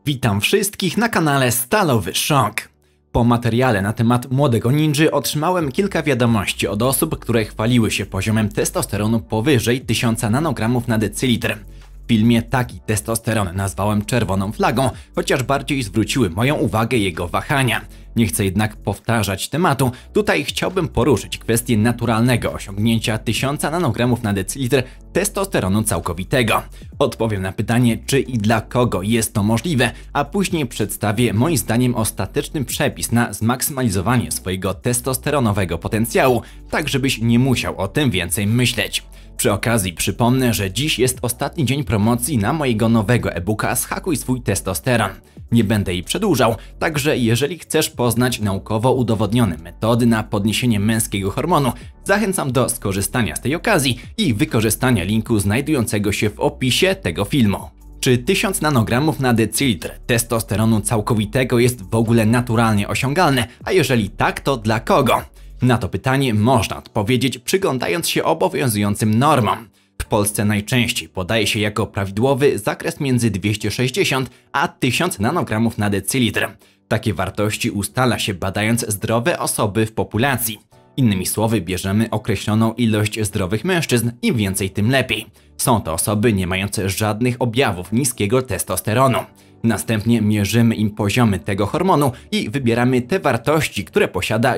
Witam wszystkich na kanale Stalowy Szok. Po materiale na temat młodego ninży otrzymałem kilka wiadomości od osób, które chwaliły się poziomem testosteronu powyżej 1000 nanogramów na decylitr. W filmie taki testosteron nazwałem czerwoną flagą, chociaż bardziej zwróciły moją uwagę jego wahania. Nie chcę jednak powtarzać tematu, tutaj chciałbym poruszyć kwestię naturalnego osiągnięcia 1000 nanogramów na decylitr testosteronu całkowitego. Odpowiem na pytanie, czy i dla kogo jest to możliwe, a później przedstawię moim zdaniem ostateczny przepis na zmaksymalizowanie swojego testosteronowego potencjału, tak żebyś nie musiał o tym więcej myśleć. Przy okazji przypomnę, że dziś jest ostatni dzień promocji na mojego nowego e-booka Zhakuj swój testosteron. Nie będę jej przedłużał, także jeżeli chcesz poznać naukowo udowodnione metody na podniesienie męskiego hormonu, zachęcam do skorzystania z tej okazji i wykorzystania linku znajdującego się w opisie tego filmu. Czy 1000 nanogramów na decylitr testosteronu całkowitego jest w ogóle naturalnie osiągalne, a jeżeli tak, to dla kogo? Na to pytanie można odpowiedzieć przyglądając się obowiązującym normom. W Polsce najczęściej podaje się jako prawidłowy zakres między 260 a 1000 nanogramów na decylitr. Takie wartości ustala się badając zdrowe osoby w populacji. Innymi słowy, bierzemy określoną ilość zdrowych mężczyzn, im więcej tym lepiej. Są to osoby nie mające żadnych objawów niskiego testosteronu. Następnie mierzymy im poziomy tego hormonu i wybieramy te wartości, które posiada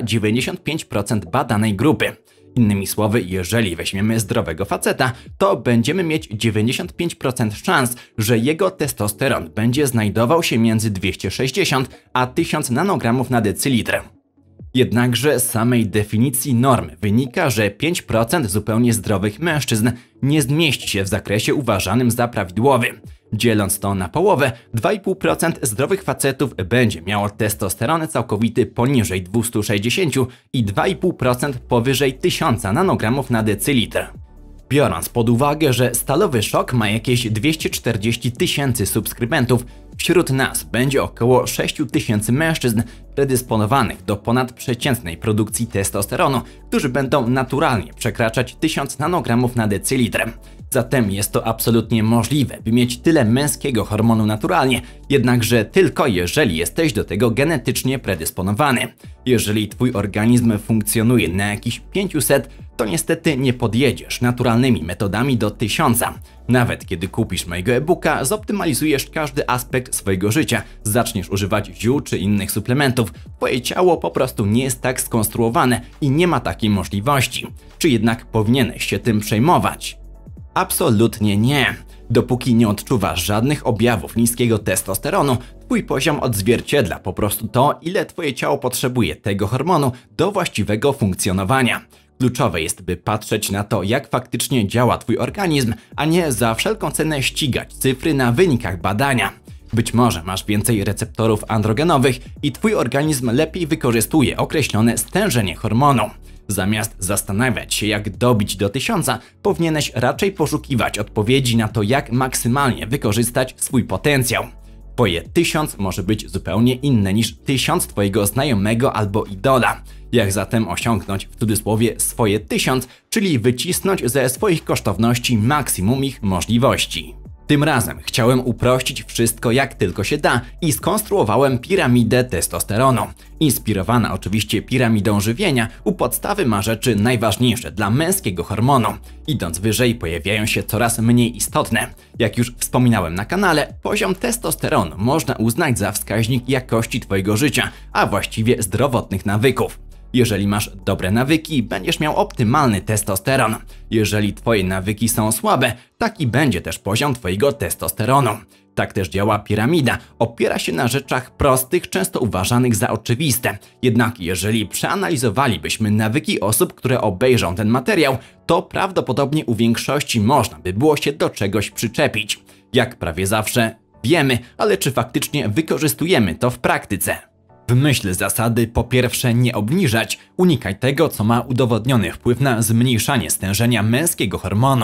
95% badanej grupy. Innymi słowy, jeżeli weźmiemy zdrowego faceta, to będziemy mieć 95% szans, że jego testosteron będzie znajdował się między 260 a 1000 nanogramów na decylitr. Jednakże z samej definicji normy wynika, że 5% zupełnie zdrowych mężczyzn nie zmieści się w zakresie uważanym za prawidłowy. Dzieląc to na połowę, 2,5% zdrowych facetów będzie miało testosteron całkowity poniżej 260 i 2,5% powyżej 1000 nanogramów na decylitr. Biorąc pod uwagę, że Stalowy Szok ma jakieś 240 000 subskrybentów, wśród nas będzie około 6000 mężczyzn predysponowanych do ponadprzeciętnej produkcji testosteronu, którzy będą naturalnie przekraczać 1000 nanogramów na decylitr. Zatem jest to absolutnie możliwe, by mieć tyle męskiego hormonu naturalnie, jednakże tylko jeżeli jesteś do tego genetycznie predysponowany. Jeżeli twój organizm funkcjonuje na jakichś 500, to niestety nie podjedziesz naturalnymi metodami do 1000. Nawet kiedy kupisz mojego e-booka, zoptymalizujesz każdy aspekt swojego życia, zaczniesz używać ziół czy innych suplementów, twoje ciało po prostu nie jest tak skonstruowane i nie ma takiej możliwości. Czy jednak powinieneś się tym przejmować? Absolutnie nie. Dopóki nie odczuwasz żadnych objawów niskiego testosteronu, twój poziom odzwierciedla po prostu to, ile twoje ciało potrzebuje tego hormonu do właściwego funkcjonowania. Kluczowe jest, by patrzeć na to, jak faktycznie działa twój organizm, a nie za wszelką cenę ścigać cyfry na wynikach badania. Być może masz więcej receptorów androgenowych i twój organizm lepiej wykorzystuje określone stężenie hormonu. Zamiast zastanawiać się, jak dobić do 1000, powinieneś raczej poszukiwać odpowiedzi na to, jak maksymalnie wykorzystać swój potencjał. Twoje 1000 może być zupełnie inne niż 1000 twojego znajomego albo idola. Jak zatem osiągnąć w cudzysłowie swoje 1000, czyli wycisnąć ze swoich kosztowności maksimum ich możliwości? Tym razem chciałem uprościć wszystko jak tylko się da i skonstruowałem piramidę testosteronu. Inspirowana oczywiście piramidą żywienia, u podstawy ma rzeczy najważniejsze dla męskiego hormonu. Idąc wyżej pojawiają się coraz mniej istotne. Jak już wspominałem na kanale, poziom testosteronu można uznać za wskaźnik jakości twojego życia, a właściwie zdrowotnych nawyków. Jeżeli masz dobre nawyki, będziesz miał optymalny testosteron. Jeżeli twoje nawyki są słabe, taki będzie też poziom twojego testosteronu. Tak też działa piramida. Opiera się na rzeczach prostych, często uważanych za oczywiste. Jednak jeżeli przeanalizowalibyśmy nawyki osób, które obejrzą ten materiał, to prawdopodobnie u większości można by było się do czegoś przyczepić. Jak prawie zawsze wiemy, ale czy faktycznie wykorzystujemy to w praktyce? W myśl zasady po pierwsze nie obniżać, unikaj tego, co ma udowodniony wpływ na zmniejszanie stężenia męskiego hormonu.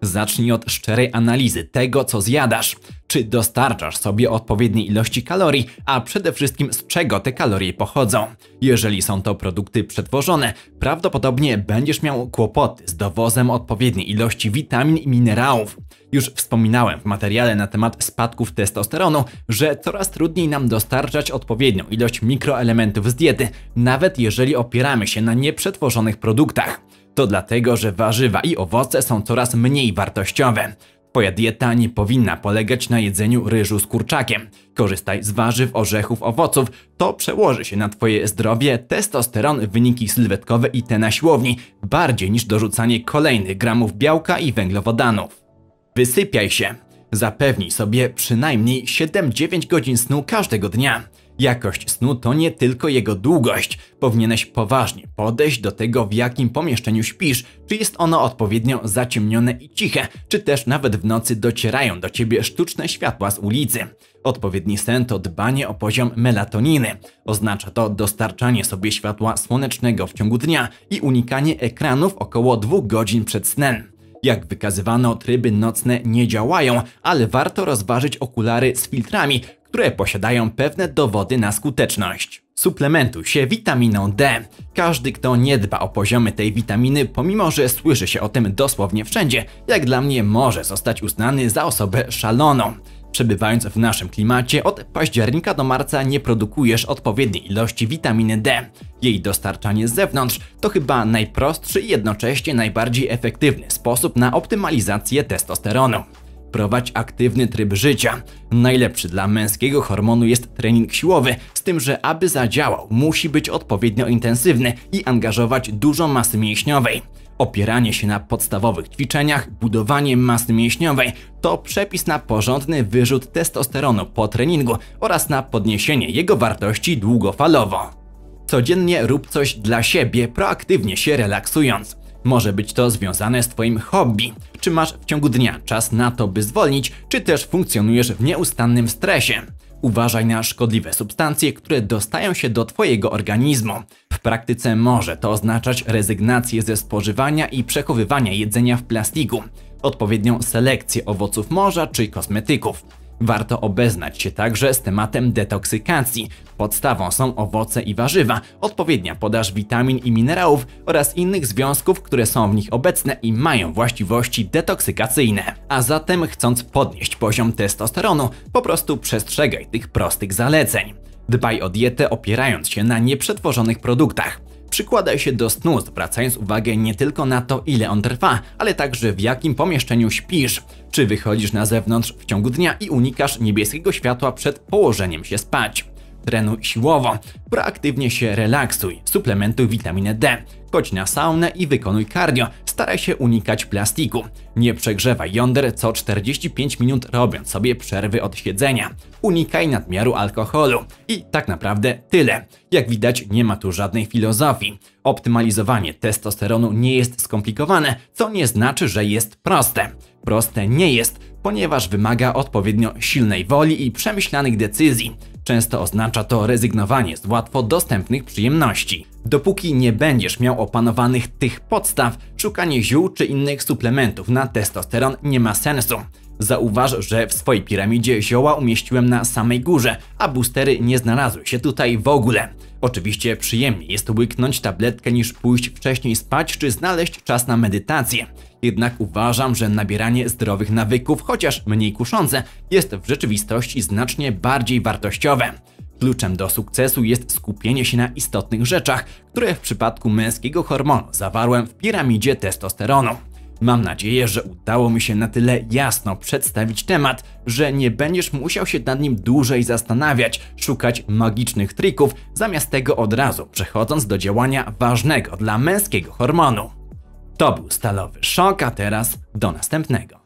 Zacznij od szczerej analizy tego, co zjadasz. Czy dostarczasz sobie odpowiedniej ilości kalorii, a przede wszystkim z czego te kalorie pochodzą. Jeżeli są to produkty przetworzone, prawdopodobnie będziesz miał kłopoty z dowozem odpowiedniej ilości witamin i minerałów. Już wspominałem w materiale na temat spadków testosteronu, że coraz trudniej nam dostarczać odpowiednią ilość mikroelementów z diety, nawet jeżeli opieramy się na nieprzetworzonych produktach. To dlatego, że warzywa i owoce są coraz mniej wartościowe. Twoja dieta nie powinna polegać na jedzeniu ryżu z kurczakiem. Korzystaj z warzyw, orzechów, owoców. To przełoży się na Twoje zdrowie, testosteron, wyniki sylwetkowe i te na siłowni, bardziej niż dorzucanie kolejnych gramów białka i węglowodanów. Wysypiaj się. Zapewnij sobie przynajmniej 7-9 godzin snu każdego dnia. Jakość snu to nie tylko jego długość. Powinieneś poważnie podejść do tego, w jakim pomieszczeniu śpisz, czy jest ono odpowiednio zaciemnione i ciche, czy też nawet w nocy docierają do ciebie sztuczne światła z ulicy. Odpowiedni sen to dbanie o poziom melatoniny. Oznacza to dostarczanie sobie światła słonecznego w ciągu dnia i unikanie ekranów około 2 godzin przed snem. Jak wykazywano, tryby nocne nie działają, ale warto rozważyć okulary z filtrami, które posiadają pewne dowody na skuteczność. Suplementuj się witaminą D. Każdy, kto nie dba o poziomy tej witaminy, pomimo że słyszy się o tym dosłownie wszędzie, jak dla mnie może zostać uznany za osobę szaloną. Przebywając w naszym klimacie, od października do marca nie produkujesz odpowiedniej ilości witaminy D. Jej dostarczanie z zewnątrz to chyba najprostszy i jednocześnie najbardziej efektywny sposób na optymalizację testosteronu. Prowadź aktywny tryb życia. Najlepszy dla męskiego hormonu jest trening siłowy, z tym, że aby zadziałał, musi być odpowiednio intensywny i angażować dużo masy mięśniowej. Opieranie się na podstawowych ćwiczeniach, budowanie masy mięśniowej to przepis na porządny wyrzut testosteronu po treningu oraz na podniesienie jego wartości długofalowo. Codziennie rób coś dla siebie, proaktywnie się relaksując. Może być to związane z Twoim hobby. Czy masz w ciągu dnia czas na to, by zwolnić, czy też funkcjonujesz w nieustannym stresie? Uważaj na szkodliwe substancje, które dostają się do Twojego organizmu. W praktyce może to oznaczać rezygnację ze spożywania i przechowywania jedzenia w plastiku, odpowiednią selekcję owoców morza czy kosmetyków. Warto obeznać się także z tematem detoksykacji. Podstawą są owoce i warzywa, odpowiednia podaż witamin i minerałów oraz innych związków, które są w nich obecne i mają właściwości detoksykacyjne. A zatem, chcąc podnieść poziom testosteronu, po prostu przestrzegaj tych prostych zaleceń. Dbaj o dietę, opierając się na nieprzetworzonych produktach. Przykładaj się do snu, zwracając uwagę nie tylko na to, ile on trwa, ale także w jakim pomieszczeniu śpisz. Czy wychodzisz na zewnątrz w ciągu dnia i unikasz niebieskiego światła przed położeniem się spać. Trenuj siłowo, proaktywnie się relaksuj, suplementuj witaminę D, chodź na saunę i wykonuj cardio, staraj się unikać plastiku. Nie przegrzewaj jąder co 45 minut, robiąc sobie przerwy od siedzenia. Unikaj nadmiaru alkoholu. I tak naprawdę tyle. Jak widać, nie ma tu żadnej filozofii. Optymalizowanie testosteronu nie jest skomplikowane, co nie znaczy, że jest proste. Proste nie jest, ponieważ wymaga odpowiednio silnej woli i przemyślanych decyzji. Często oznacza to rezygnowanie z łatwo dostępnych przyjemności. Dopóki nie będziesz miał opanowanych tych podstaw, szukanie ziół czy innych suplementów na testosteron nie ma sensu. Zauważ, że w swojej piramidzie zioła umieściłem na samej górze, a boostery nie znalazły się tutaj w ogóle. Oczywiście przyjemniej jest łyknąć tabletkę niż pójść wcześniej spać czy znaleźć czas na medytację. Jednak uważam, że nabieranie zdrowych nawyków, chociaż mniej kuszące, jest w rzeczywistości znacznie bardziej wartościowe. Kluczem do sukcesu jest skupienie się na istotnych rzeczach, które w przypadku męskiego hormonu zawarłem w piramidzie testosteronu. Mam nadzieję, że udało mi się na tyle jasno przedstawić temat, że nie będziesz musiał się nad nim dłużej zastanawiać, szukać magicznych trików, zamiast tego od razu przechodząc do działania ważnego dla męskiego hormonu. To był Stalowy Szok, a teraz do następnego.